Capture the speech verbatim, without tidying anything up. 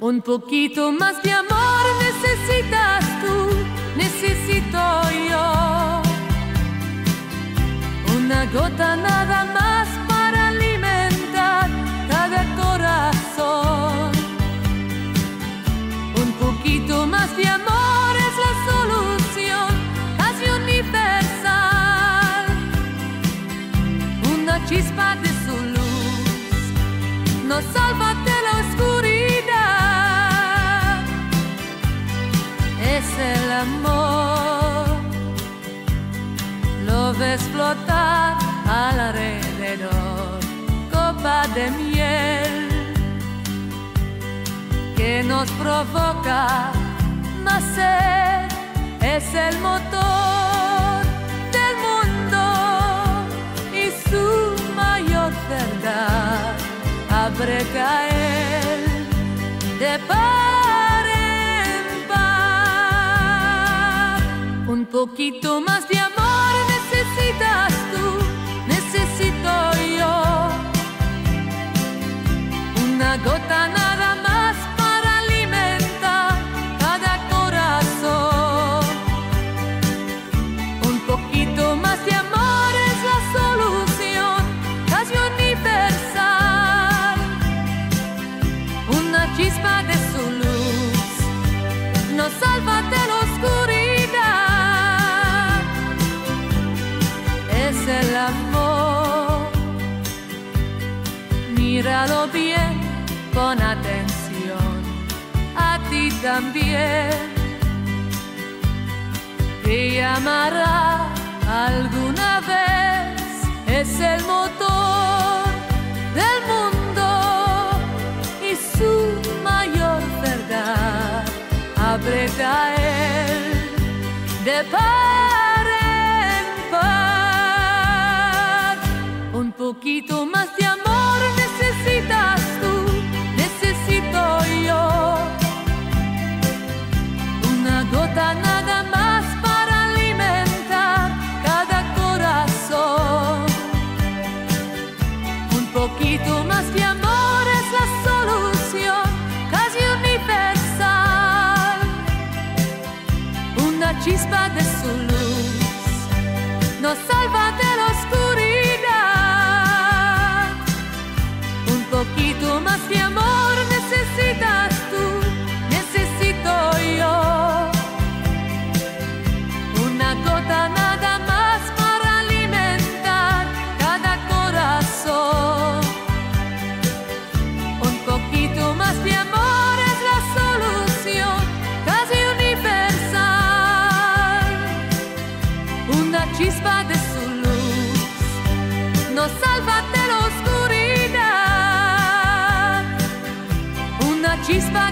Un poquito más de amor necesitas tú, necesito yo. Una gota nada más para alimentar cada corazón. Un poquito más de amor es la solución, casi universal. Una chispa de su luz nos salva de la oscuridad. Es el amor, lo ves flotar alrededor, copa de miel que nos provoca nacer. Es el motor del mundo y su mayor verdad. Abre caer de par en par. Un poquito más de amor necesitas tú, necesito yo. Una gota nada más para alimentar cada corazón. Un poquito más de amor es la solución, casi universal. Una chispa de su luz nos salva de la oscuridad. Es el amor, míralo bien con atención, a ti también. Te llamará alguna vez, es el motor del mundo y su mayor verdad. Aprieta él de par en par. Un poquito más de amor necesitas tú, necesito yo. Una gota nada más para alimentar cada corazón. Un poquito más de amor es la solución, casi universal. Una chispa de su luz nos salva de la oscuridad. Un poquito más de amor necesitas tú, necesito yo. Una gota nada más para alimentar cada corazón. Un poquito más de amor es la solución, casi universal. Una chispa de su luz nos salva de la oscuridad. Una chispa